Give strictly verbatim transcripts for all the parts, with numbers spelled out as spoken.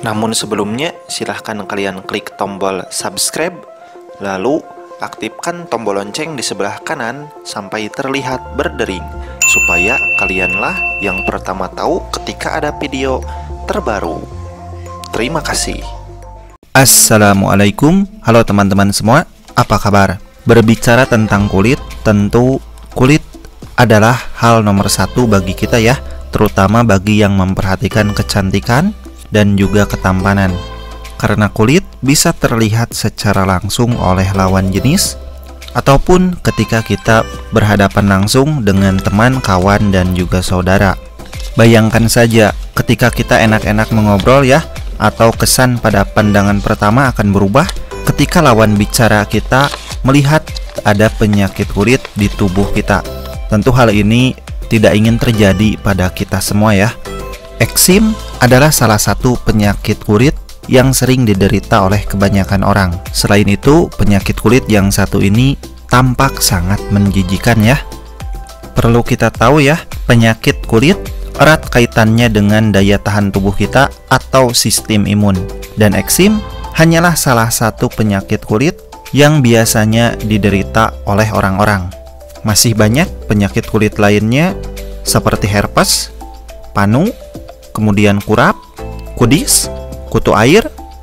Namun sebelumnya, silahkan kalian klik tombol subscribe, lalu aktifkan tombol lonceng di sebelah kanan sampai terlihat berdering, supaya kalianlah yang pertama tahu ketika ada video terbaru. Terima kasih. Assalamualaikum, halo teman-teman semua, apa kabar? Berbicara tentang kulit, tentu kulit adalah hal nomor satu bagi kita ya, terutama bagi yang memperhatikan kecantikan dan juga ketampanan. Karena kulit bisa terlihat secara langsung oleh lawan jenis, ataupun ketika kita berhadapan langsung dengan teman, kawan, dan juga saudara. Bayangkan saja ketika kita enak-enak mengobrol ya, atau kesan pada pandangan pertama akan berubah ketika lawan bicara kita melihat ada penyakit kulit di tubuh kita. Tentu hal ini tidak ingin terjadi pada kita semua ya. Eksim adalah salah satu penyakit kulit yang sering diderita oleh kebanyakan orang. Selain itu, penyakit kulit yang satu ini tampak sangat menjijikan ya. Perlu kita tahu ya, penyakit kulit erat kaitannya dengan daya tahan tubuh kita atau sistem imun. Dan eksim hanyalah salah satu penyakit kulit yang biasanya diderita oleh orang-orang. Masih banyak penyakit kulit lainnya seperti herpes, panu, kemudian kurap, kudis, kutu air,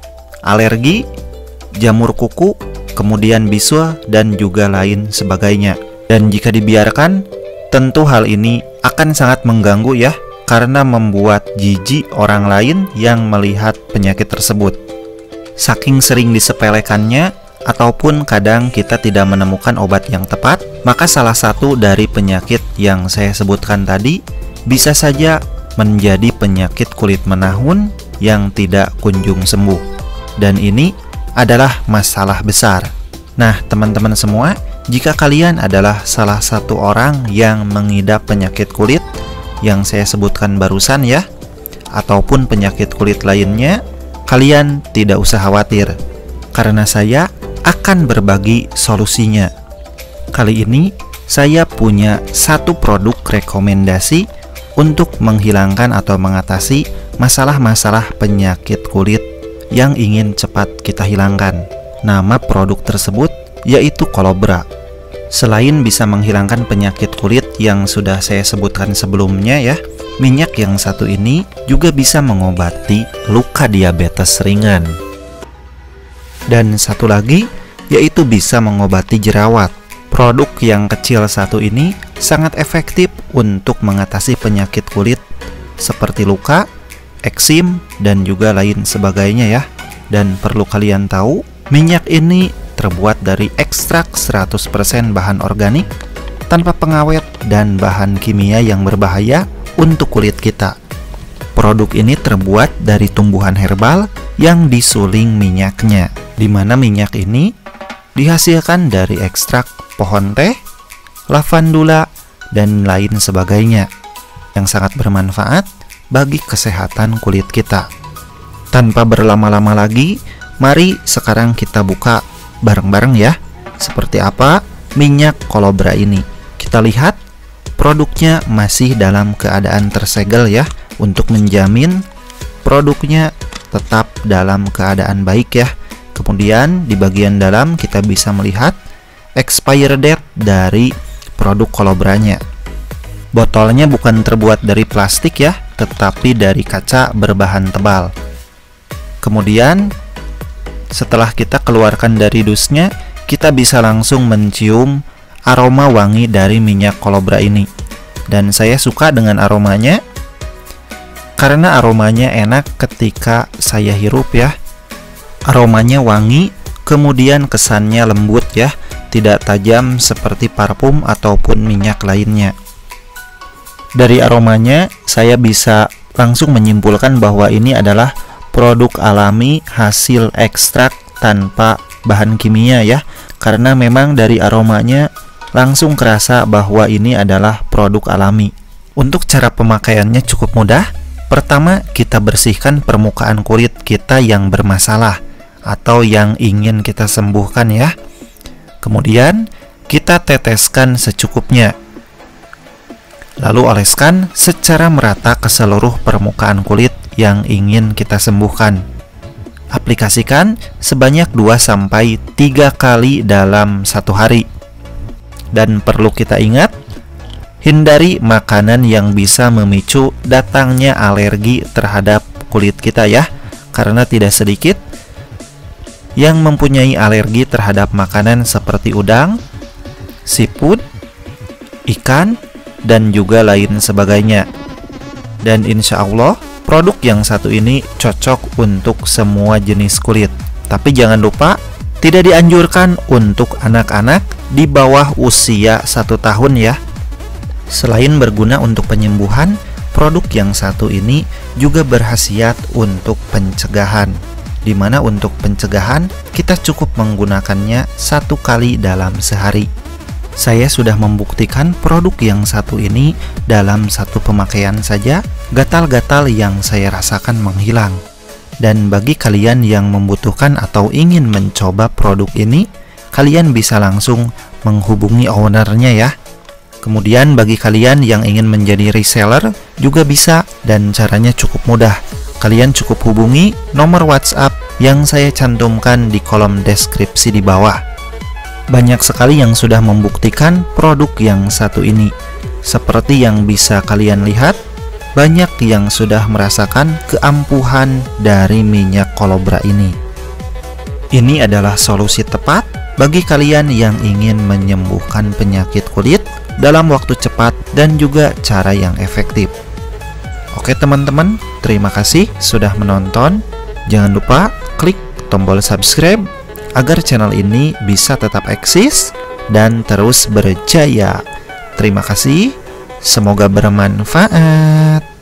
alergi, jamur kuku, kemudian bisul, dan juga lain sebagainya. Dan jika dibiarkan, tentu hal ini akan sangat mengganggu ya, karena membuat jijik orang lain yang melihat penyakit tersebut. Saking sering disepelekannya, ataupun kadang kita tidak menemukan obat yang tepat, maka salah satu dari penyakit yang saya sebutkan tadi bisa saja menjadi penyakit kulit menahun yang tidak kunjung sembuh. Dan ini adalah masalah besar. Nah, teman-teman semua, jika kalian adalah salah satu orang yang mengidap penyakit kulit yang saya sebutkan barusan ya, ataupun penyakit kulit lainnya, kalian tidak usah khawatir, karena saya akan berbagi solusinya. Kali ini saya punya satu produk rekomendasi untuk menghilangkan atau mengatasi masalah-masalah penyakit kulit yang ingin cepat kita hilangkan. Nama produk tersebut yaitu Kolobra. Selain bisa menghilangkan penyakit kulit yang sudah saya sebutkan sebelumnya ya, minyak yang satu ini juga bisa mengobati luka diabetes ringan. Dan satu lagi yaitu bisa mengobati jerawat. Produk yang kecil satu ini sangat efektif untuk mengatasi penyakit kulit seperti luka, eksim, dan juga lain sebagainya ya. Dan perlu kalian tahu, minyak ini terbuat dari ekstrak seratus persen bahan organik tanpa pengawet dan bahan kimia yang berbahaya untuk kulit kita. Produk ini terbuat dari tumbuhan herbal yang disuling minyaknya, di mana minyak ini dihasilkan dari ekstrak pohon teh, lavandula, dan lain sebagainya yang sangat bermanfaat bagi kesehatan kulit kita. Tanpa berlama-lama lagi, mari sekarang kita buka bareng-bareng ya, seperti apa minyak Kolobra ini. Kita lihat produknya masih dalam keadaan tersegel ya, untuk menjamin produknya tetap dalam keadaan baik ya. Kemudian di bagian dalam kita bisa melihat expired date dari produk Kolobranya. Botolnya bukan terbuat dari plastik ya, tetapi dari kaca berbahan tebal. Kemudian setelah kita keluarkan dari dusnya, kita bisa langsung mencium aroma wangi dari minyak Kolobra ini. Dan saya suka dengan aromanya karena aromanya enak ketika saya hirup ya. Aromanya wangi, kemudian kesannya lembut ya, tidak tajam seperti parfum ataupun minyak lainnya. Dari aromanya, saya bisa langsung menyimpulkan bahwa ini adalah produk alami hasil ekstrak tanpa bahan kimia ya, karena memang dari aromanya langsung kerasa bahwa ini adalah produk alami. Untuk cara pemakaiannya cukup mudah. Pertama, kita bersihkan permukaan kulit kita yang bermasalah atau yang ingin kita sembuhkan ya. Kemudian kita teteskan secukupnya. Lalu oleskan secara merata ke seluruh permukaan kulit yang ingin kita sembuhkan. aplikasikan sebanyak dua sampai tiga kali dalam satu hari. Dan perlu kita ingat, hindari makanan yang bisa memicu datangnya alergi terhadap kulit kita ya, karena tidak sedikit yang mempunyai alergi terhadap makanan seperti udang, siput, ikan, dan juga lain sebagainya. Dan insya Allah produk yang satu ini cocok untuk semua jenis kulit. Tapi jangan lupa, tidak dianjurkan untuk anak-anak di bawah usia satu tahun ya. Selain berguna untuk penyembuhan, produk yang satu ini juga berkhasiat untuk pencegahan, di mana untuk pencegahan kita cukup menggunakannya satu kali dalam sehari. Saya sudah membuktikan produk yang satu ini dalam satu pemakaian saja, gatal-gatal yang saya rasakan menghilang. Dan bagi kalian yang membutuhkan atau ingin mencoba produk ini, kalian bisa langsung menghubungi ownernya ya. Kemudian bagi kalian yang ingin menjadi reseller juga bisa, dan caranya cukup mudah. Kalian cukup hubungi nomor WhatsApp yang saya cantumkan di kolom deskripsi di bawah. Banyak sekali yang sudah membuktikan produk yang satu ini. Seperti yang bisa kalian lihat, banyak yang sudah merasakan keampuhan dari minyak kolobra ini. Ini adalah solusi tepat bagi kalian yang ingin menyembuhkan penyakit kulit dalam waktu cepat dan juga cara yang efektif. Oke teman-teman, terima kasih sudah menonton. Jangan lupa klik tombol subscribe agar channel ini bisa tetap eksis dan terus berjaya. Terima kasih, semoga bermanfaat.